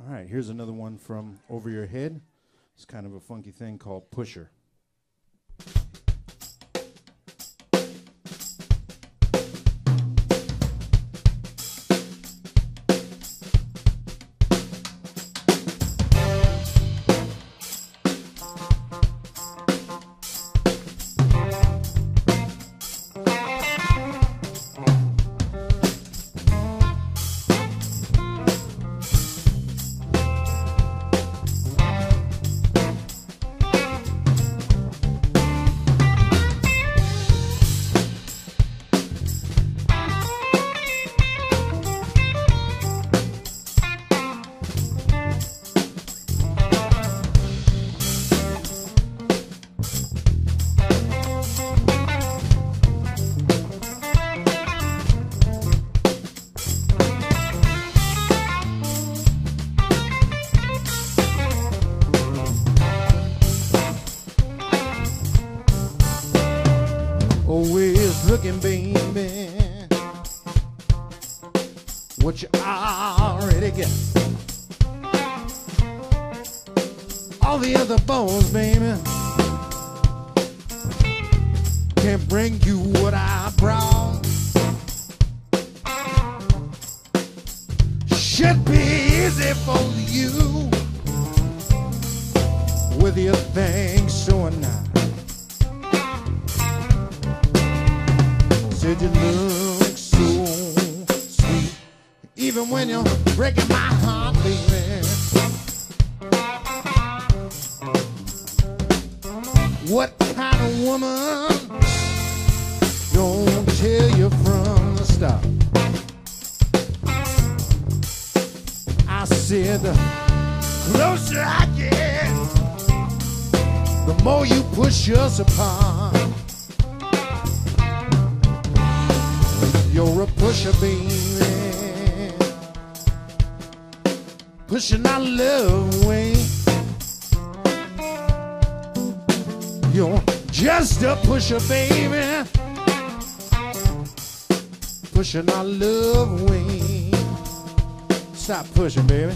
All right, here's another one from Over Your Head. It's kind of a funky thing called Pusher. Looking, baby, what you already get. All the other boys, baby, can't bring you what I brought. Should be easy for you with your things so nice. Said you look so sweet, even when you're breaking my heart, baby. What kind of woman don't tell you from the start? I said the closer I get, the more you push us apart. You're a pusher, baby, pushing our love away. You're just a pusher, baby, pushing our love away. Stop pushing, baby.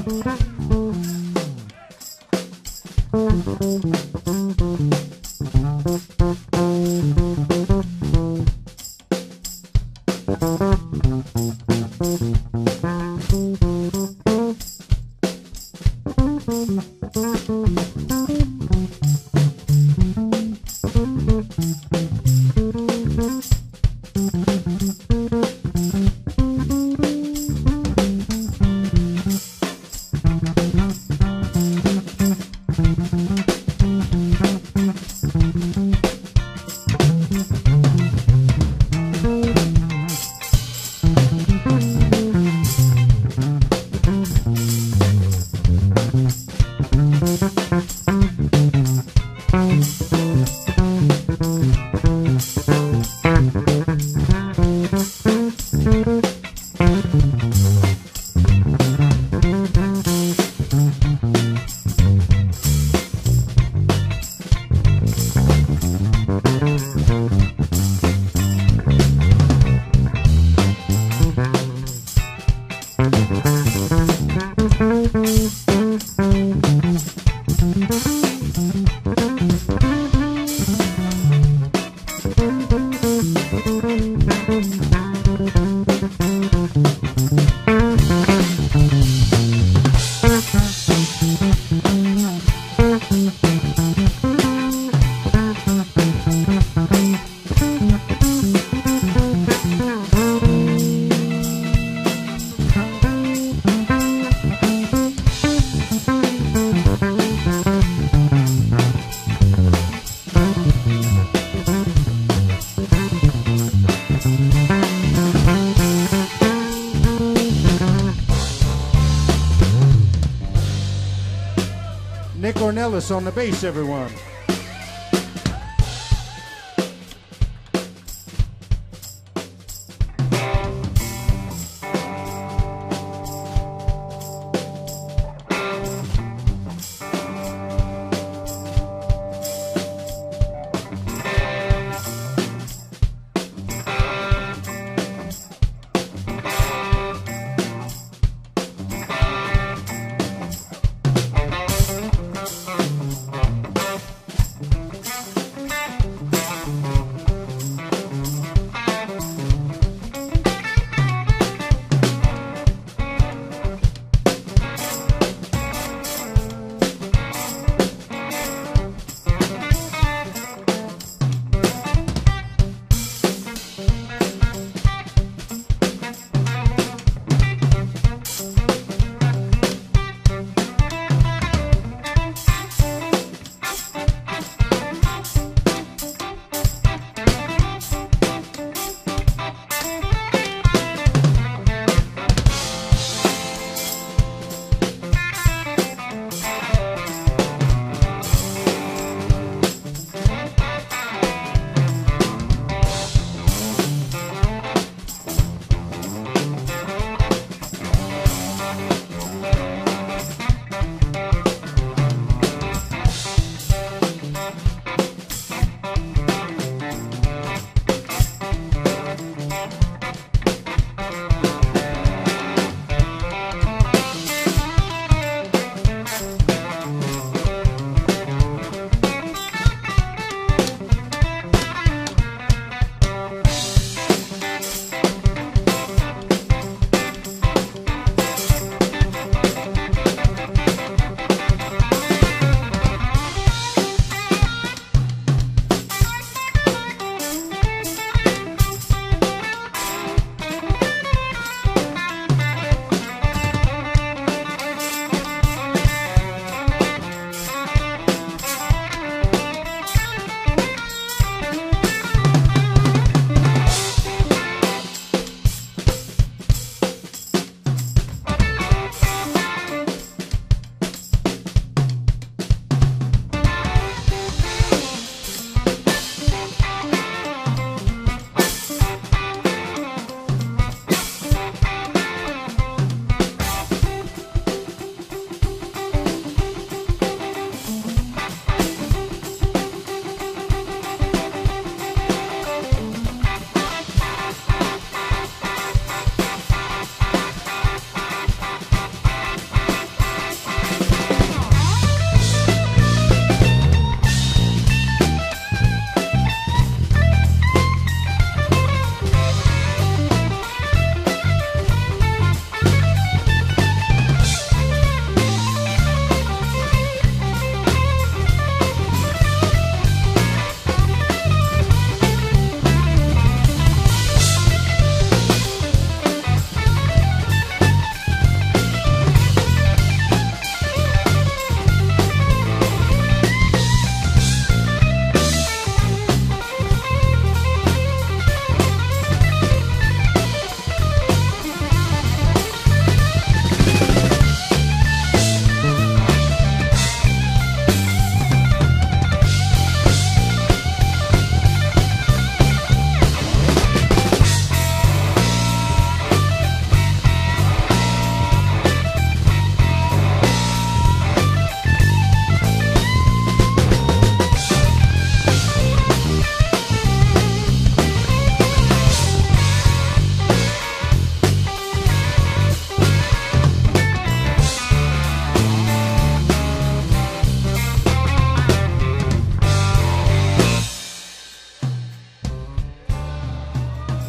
Elst on the bass, everyone.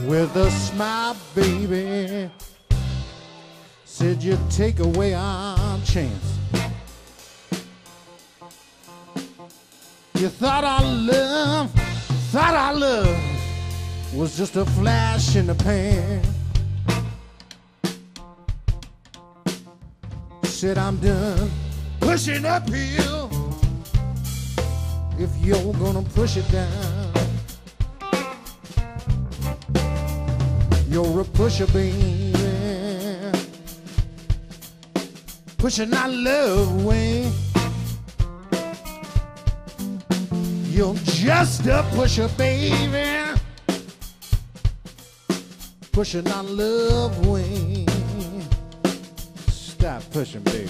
with a smile, baby. Said you'd take away our chance. You thought our love was just a flash in the pan. Said I'm done pushing uphill if you're gonna push it down. You're a pusher, baby, pushing our love away. You're just a pusher, baby, pushing our love away. Stop pushing, baby.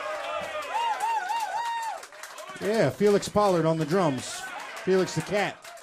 Yeah, Felix Pollard on the drums. Felix the cat.